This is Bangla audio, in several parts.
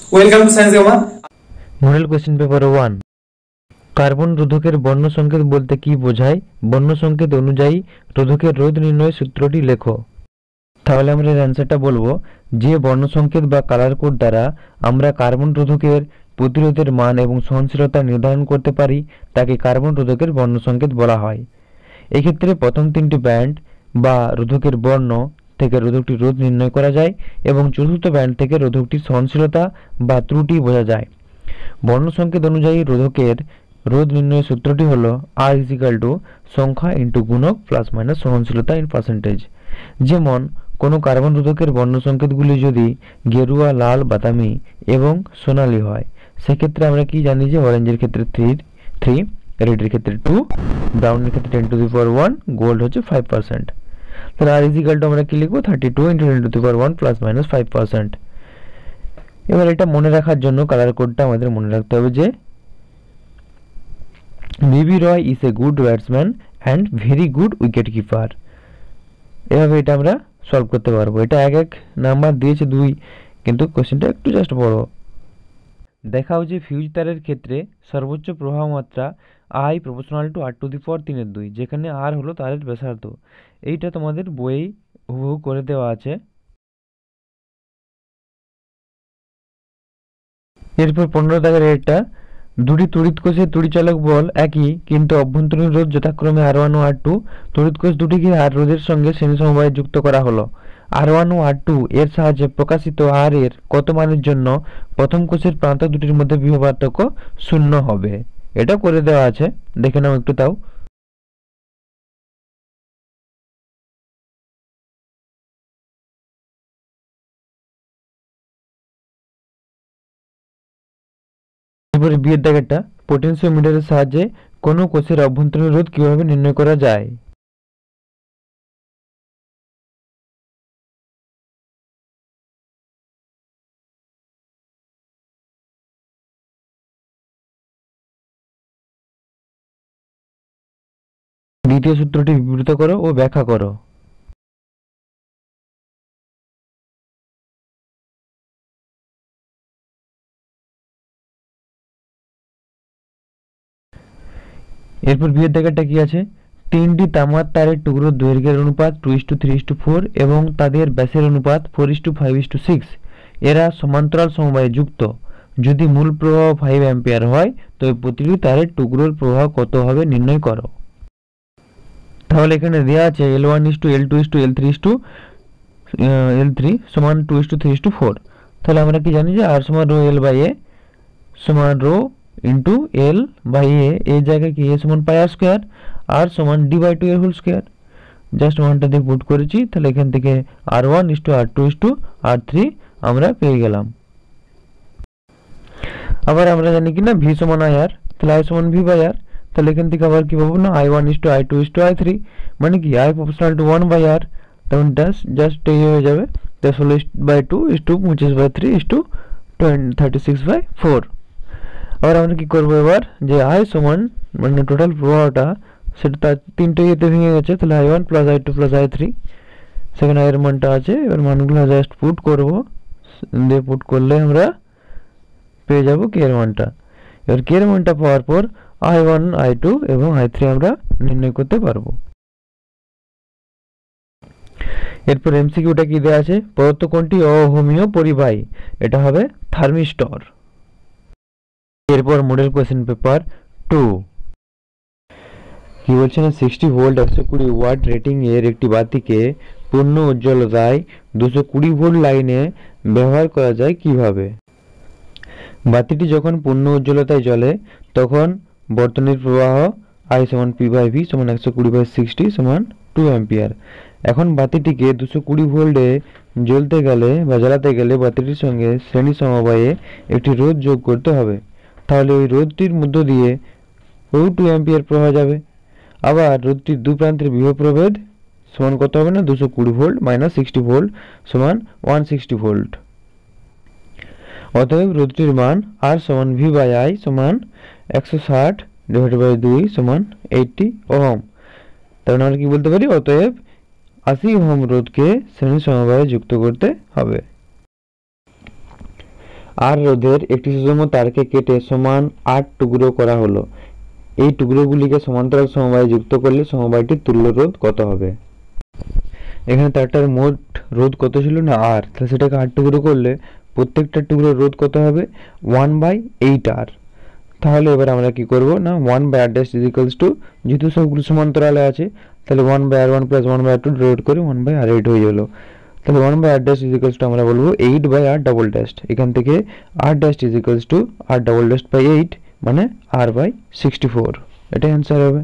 Welcome to science gamma. Model question paper 1। Carbon রোধকের বর্ণ সংকেত বলতে কি বোঝায়? বর্ণ সংকেত অনুযায়ী রোধকের রোধ নির্ণয় সূত্রটি লেখো। তাহলে আমরা এর অ্যান্সারটা বলবো, যে বর্ণ সংকেত বা কালার কোড দ্বারা আমরা কার্বন রোধকের প্রতিরোধের মান এবং সহনশীলতা নির্ধারণ করতে পারি তাকে কার্বন রোধকের বর্ণ সংকেত বলা হয়। এক্ষেত্রে প্রথম তিনটি ব্যান্ড বা রোধকের বর্ণ থেকে রোধকটির রোধ নির্ণয় করা যায় এবং চতুর্থ ব্যান্ড থেকে রোধকটির সহনশীলতা বা ত্রুটি বোঝা যায়। বর্ণ সংকেত অনুযায়ী রোধকের রোধ নির্ণয়ের সূত্রটি হল R সংখ্যা ইন্টু গুণক প্লাস মাইনাস সহনশীলতা ইন পার্সেন্টেজ। যেমন কোনো কার্বন রোধকের বর্ণ সংকেতগুলি যদি গেরুয়া, লাল, বাদামি এবং সোনালী হয়, সেক্ষেত্রে আমরা কি জানি যে অরেঞ্জের ক্ষেত্রে 3, রেডের ক্ষেত্রে 2, ব্রাউনের ক্ষেত্রে 10⁻⁴, গোল্ড হচ্ছে 5%। তাহলে R আমরা কি লিখবো? 32 × 10⁻⁴ প্লাস মাইনাস 5%। এবার এটা মনে রাখার জন্য কালার কোডটা আমাদের মনে রাখতে হবে যে B B Roy is a good batsman and very good wicket keeper. এভাবে এটা আমরা সলভ করতে পারবো। এটা এক নাম্বার দিয়েছে 2, কিন্তু কোশ্চেনটা একটু জাস্ট বড়। দেখাও যে ফিউজ তারের ক্ষেত্রে সর্বোচ্চ প্রবাহ মাত্রা I প্রপোর্শনাল টু R⁻³ যেখানে R হলো তারের ব্যাসার্ধ। এইটা তোমাদের বইয়েই হুবহু করে দেওয়া আছে। এরপর 15 দাগের এটা, দুটি তড়িৎ কোষের তড়িচালক বল একই কিন্তু অভ্যন্তরীণ রোধ যথাক্রমে R1 ও R2। তড়িৎ কোষ দুটিকে R রোধের সঙ্গে শ্রেণী সমবায়ে যুক্ত করা হলো। R1 ও R2 এর সাহায্যে প্রকাশিত R এর কত মানের জন্য প্রথম কোষের প্রান্ত দুটির মধ্যে বিভব পার্থক্য 0 হবে। এটা করে দেওয়া আছে, দেখে নাও একটু তাও। এরপরে বিয়ের দাগেরটা, পোটেনশিওমিটারের সাহায্যে কোনো কোষের অভ্যন্তরীণ রোধ কিভাবে নির্ণয় করা যায়? দ্বিতীয় সূত্রটি বিবৃত করো ও ব্যাখ্যা করো। এরপর বিয়ের দাগেরটা কি আছে? তিনটি তামার তারের টুকরোর দৈর্ঘ্যের অনুপাত 2:3:4 এবং তাদের ব্যাসের অনুপাত 4:5:6। এরা সমান্তরাল সমবায়ে যুক্ত। যদি মূল প্রবাহ 5 অ্যাম্পিয়ার হয় তবে প্রতিটি তারের টুকরোর প্রবাহ কত হবে নির্ণয় করো। তাহলে এখানে দেওয়া আছে L1:L2:L3 সমান 2:3:4। তাহলে আমরা কি জানি যে R সমান রো L বাই এ সমান rho into L by A জায়গায় কি এ সমান পাই আর স্কোয়ার, আর সমান D/2 এর হোল স্কোয়ার। জাস্ট ওয়ানটা দিয়ে পুট করেছি, তাহলে এখান থেকে R1:R2:R3 আমরা পেয়ে গেলাম। আবার আমরা জানি কি না V সমান IR, তাহলে I সমান V বাই R। তাহলে এখান থেকে আবার কি পাবো না I1:I2:I3, মানে কি I প্রপোর্শনাল টু 1/R। তখন জাস্ট এই হয়ে যাবে 16/2:25/3:36/4। আবার আমরা কি করবো এবার, যে I সমান মানে টোটাল প্রবাহটা সেটা তার তিনটে ইয়েতে ভেঙে গেছে, তাহলে I1 plus I2 plus I3, সেখানে এর মানটা আছে। এবার মানগুলো জাস্ট পুট করবো, দিয়ে পুট করলে আমরা পেয়ে যাবো কে এর মানটা। এবার কে এর মানটা পাওয়ার পর I1, I2 এবং I3 আমরা নির্ণয় করতে পারবো। এরপর এমসিকিউটা কি দেওয়া আছে, প্রদত্ত কোনটি অহোমীয় পরিবাহী? এটা হবে থার্মিস্টর। এরপর মডেল কোশ্চেন পেপার 2 কি বলছে না, 60 ভোল্ট 120 ওয়াট রেটিং এর একটি বাতিকে পূর্ণ উজ্জ্বলতায় 220 ভোল্ট লাইনে ব্যবহার করা যায় কিভাবে? বাতিটি যখন পূর্ণ উজ্জ্বলতায় জ্বলে তখন বর্তনীর প্রবাহ I সমান P/V সমান 120/60 সমান 2 অ্যাম্পিয়ার। এখন বাতিটিকে 220 ভোল্টে জ্বলতে গেলে বা জ্বালাতে গেলে বাতিটির সঙ্গে শ্রেণী সমবায়ে একটি রোধ যোগ করতে হবে। তাহলে ওই রোধটির মধ্য দিয়ে 2 অ্যাম্পিয়ার প্রবাহ যাবে। আবার রোধটির দু প্রান্তের বিভব প্রভেদ সমান কত হবে না, 220 ভোল্ট মাইনাস 60 ভোল্ট সমান 160 ভোল্ট। অতএব রোধটির মান R সমান V/I সমান 160/2 সমান 80 ওহম। তাহলে আমরা কি বলতে পারি, অতএব 80 ওহম রোধকে শ্রেণী সমবায়ে যুক্ত করতে হবে। আর রোধের একটি সুষম তারকে কেটে সমান 8 টুকরো করা হলো। এই টুকরোগুলিকে সমান্তরাল সমবায়ে যুক্ত করলে সমবায়টির তুল্য রোধ কত হবে? এখানে তারটার মোট রোধ কত ছিল না আর, তাহলে সেটাকে 8 টুকরো করলে প্রত্যেকটা টুকরোর রোধ কত হবে? 1/8R। তাহলে এবার আমরা কি করব না 1/r dash is equals two, যেহেতু সবগুলো সমান্তরালে আছে তাহলে 1/r1 প্লাস 1/r2 ডিভাইড করে 1/r8 হয়ে গেল। তাহলে 1/r dash is equals two আমরা বলবো 8/r ডাবল ড্যাশ। এখান থেকে r dash is equals to r double dash by 8 মানে r/64। এটাই অ্যান্সার হবে।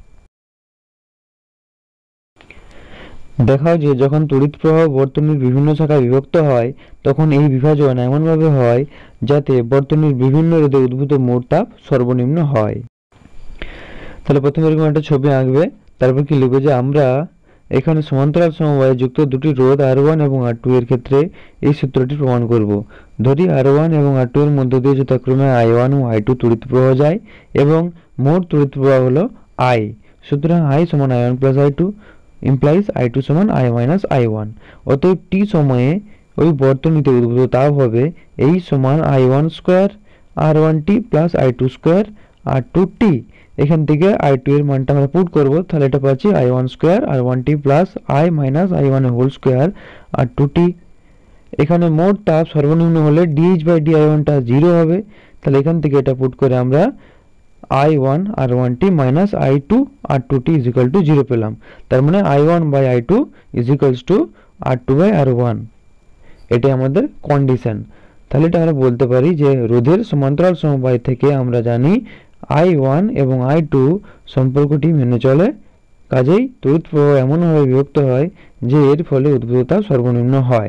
দেখাও যে যখন তড়িৎ প্রবাহ বর্তনীর বিভিন্ন শাখায় বিভক্ত হয় তখন এই বিভাজন এমনভাবে হয় যাতে বর্তনীর বিভিন্ন রোধে উদ্ভূত মোট তাপ সর্বনিম্ন হয়। তাহলে প্রথমে এরকম একটা ছবি আঁকবে, তারপর কি লিখবে যে আমরা এখানে সমান্তরাল সমবায়ে যুক্ত দুটি রোধ R1 এবং R2 এর ক্ষেত্রে এই সূত্রটি প্রমাণ করব। ধরি R1 এবং R2 এর মধ্য দিয়ে যথাক্রমে I1 ও I2 তড়িৎ প্রবাহ যায় এবং মোট তড়িৎ প্রবাহ হলো I। সুতরাং I সমান I1 plus I2 implies I2 সমান I মাইনাস I1। অতএব t সময়ে ওই বর্তনীতে উদ্ভূত তাপ হবে এই সমান I1 square R1t plus I2 square R2t। এখান থেকে I2 এর মানটা আমরা পুট করব, তাহলে এটা পাচ্ছি I1 square R1t plus I minus I1 whole square R2t। এখানে মোট তাপ সর্বনিম্ন হলে dH/dI1 টা 0 হবে, তাহলে এখান থেকে এটা পুট করে আমরা I1 R1t minus I2 R2t is equal to 0 পেলাম। তার মানে I1/I2 is equals two R2/R1। এটাই আমাদের কন্ডিশন। তাহলে এটা আমরা বলতে পারি যে রোধের সমান্তরাল সমবায় থেকে আমরা জানি I1 এবং I2 সম্পর্কটি মেনে চলে, কাজেই তড়িৎ প্রবাহ এমনভাবে বিভক্ত হয় যে এর ফলে উদ্ভূত তাপ সর্বনিম্ন হয়।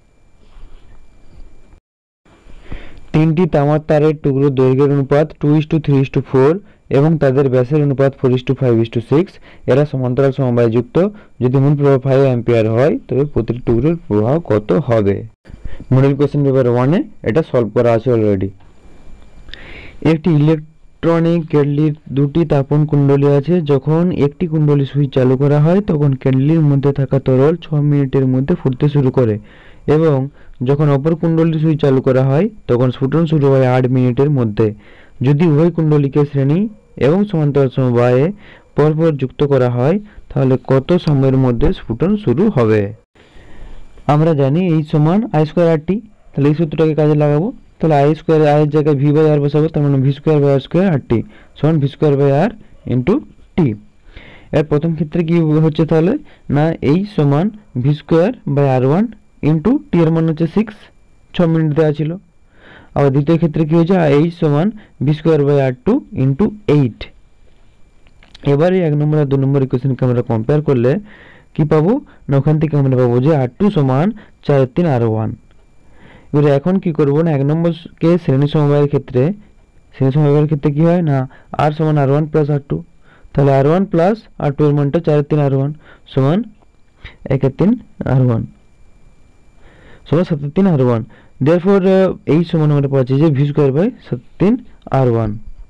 তিনটি তামার তারের টুকরো দৈর্ঘ্যের অনুপাত 2:3:4 এবং তাদের ব্যাসের অনুপাত 4:5:6। এরা সমান্তরাল সমবায়ে যুক্ত। যদি মূল প্রবাহ 5 অ্যাম্পিয়ার হয় তবে প্রতিটি টুকরোর প্রবাহ কত হবে? মডেল কোশ্চেন পেপার 1-এ এটা সলভ করা আছে অলরেডি। একটি ইলেকট্রনিক কেটলির দুটি তাপন কুণ্ডলী আছে। যখন একটি কুণ্ডলী সুইচ চালু করা হয় তখন কেটলির মধ্যে থাকা তরল 6 মিনিটের মধ্যে ফুটতে শুরু করে এবং যখন অপর কুণ্ডলীর সুইচ চালু করা হয় তখন স্ফুটন শুরু হয় 8 মিনিটের মধ্যে। যদি উভয় কুণ্ডলীকে শ্রেণী এবং সমান্তরাল সমবায়ে পরপর যুক্ত করা হয় তাহলে কত সময়ের মধ্যে স্ফুটন শুরু হবে? আমরা জানি এই সমান I স্কোয়ার RT। তাহলে এই সূত্রটাকে কাজে লাগাবো, তাহলে I স্কোয়ার I এর জায়গায় V/R বসাবো, তার মানে V square by R square RT সমান V square by R into T। এর প্রথম ক্ষেত্রে কি হচ্ছে তাহলে না এই সমান V square by R1 into T এর মান হচ্ছে 6 মিনিট দেওয়া ছিল। আবার দ্বিতীয় ক্ষেত্রে কি হয়েছে এই সমান V square by R2 into 8। এবারে 1 নম্বর আর 2 নম্বর ইকুয়েশনকে আমরা কম্পেয়ার করলে কি পাবো না ওখান থেকে আমরা পাবো যে R2 সমান 4/3R1। এবারে এখন কি করবো না 1 নম্বরকে শ্রেণী সমবায়ের ক্ষেত্রে কি হয় না R সমান R1 প্লাস R2, তাহলে R1 প্লাস R2 এর মানটা 4/3R1 সমান 1/3R1 সমান 7/3R1। therefore এই সমান আমরা পাচ্ছি যে V স্কয়ার বাই 7/3R1।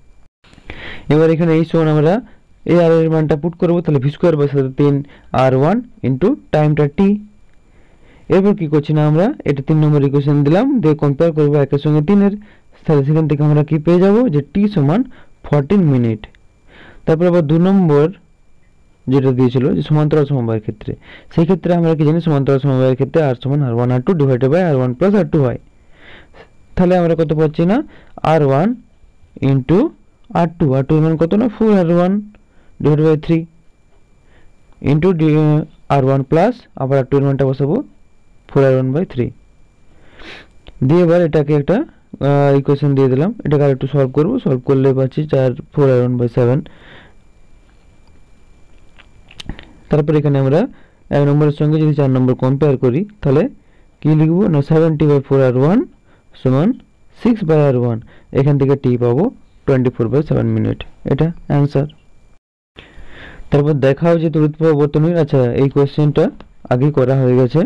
এবার এখানে এই সমান আমরা এই আর এর মানটা পুট করব, তাহলে V square by 7/3R1 into টাইমটা t। এরপর কি করছি না আমরা এটা 3 নম্বর ইকুয়েশন দিলাম, দিয়ে কম্পেয়ার করব একের সঙ্গে 3 এর, তাহলে সেখান থেকে আমরা কি পেয়ে যাব যে t সমান 14 মিনিট। তারপর আবার 2 নম্বর যেটা দিয়েছিল যে সমান্তরাল সমবায়ের ক্ষেত্রে, সেই ক্ষেত্রে আমরা কি জানি সমান্তরাল সমবায়ের ক্ষেত্রে R সমান R1 R2 divided by R1 plus R2 হয়। তাহলে আমরা কত পাচ্ছি না R1 ইনটু R2, R2 এর মান কত না 4R1 divided by 3 into R1 plus আবার R2 এর মানটা বসাবো 4R1 বাই 3 দিয়ে এবার এটাকে একটা ইকুয়েশন দিয়ে দিলাম। এটাকে আর একটু সলভ করব, সলভ করলে পাচ্ছি 4R1 বাই 7। তারপর এখানে আমরা 1 নম্বরের সঙ্গে যদি 4 নম্বর কম্পেয়ার করি তাহলে কি লিখব না 70/4R1 সমান 6/R1। এখান থেকে t পাবো 24/7 মিনিট। এটা অ্যান্সার। তারপর দেখাও যে তড়িৎ প্রবাহ বর্তনীর, আচ্ছা এই কোশ্চেনটা আগে করা হয়ে গেছে।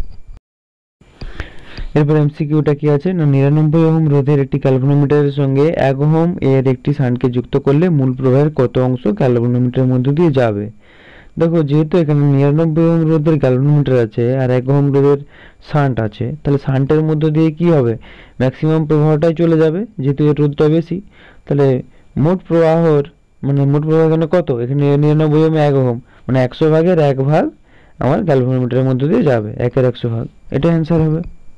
এরপর এমসিকিউটা কি আছে না 99 ওহম রোধের একটি ক্যালভানোমিটারের সঙ্গে 1 ওহম এর একটি শান্টকে যুক্ত করলে মূল প্রবাহের কত অংশ ক্যালভানোমিটারের মধ্য দিয়ে যাবে। দেখো যেহেতু এখানে 99 ওহম রোধের গ্যালভানোমিটার আছে আর 1 ওহম রোধের শান্ট আছে, তাহলে শান্টের মধ্য দিয়ে কি হবে, ম্যাক্সিমাম প্রবাহটাই চলে যাবে যেহেতু এর রোধটা বেশি। তাহলে মোট প্রবাহর মানে মোট প্রবাহ এখানে কত, এখানে 99 ওহমে 1 ওহম, মানে 100 ভাগের 1 ভাগ আমার গ্যালভানোমিটারের মধ্য দিয়ে যাবে, 1-এর 100 ভাগ, এটা অ্যান্সার হবে।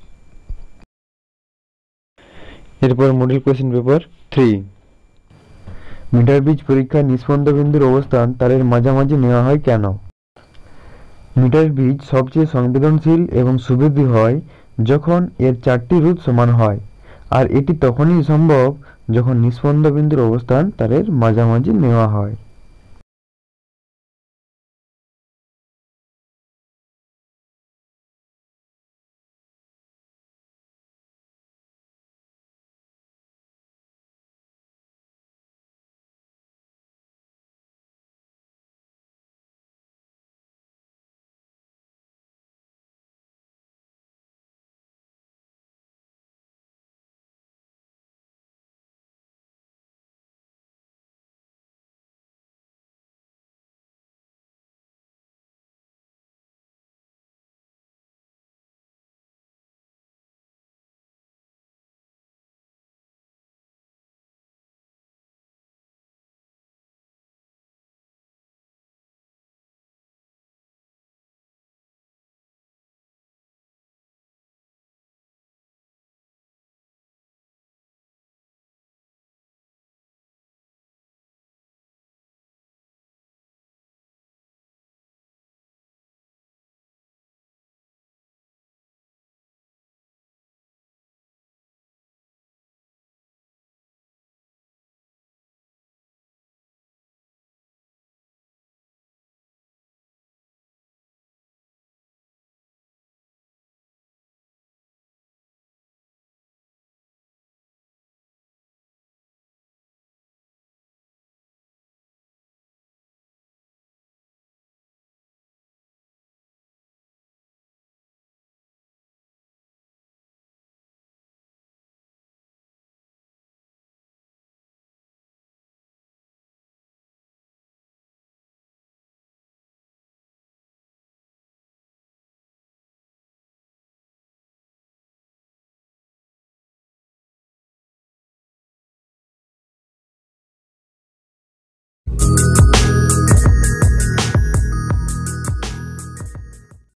এরপর মডেল কোয়েশ্চেন পেপার 3। মিটার বিজ পরীক্ষায় নিস্পন্দ বিন্দুর অবস্থান তারের মাঝামাঝি নেওয়া হয় কেন? মিটার বিজ সবচেয়ে সংবেদনশীল এবং সুবিধি হয় যখন এর 4টি রোধ সমান হয়, আর এটি তখনই সম্ভব যখন নিস্পন্দ বিন্দুর অবস্থান তারের মাঝামাঝি নেওয়া হয়।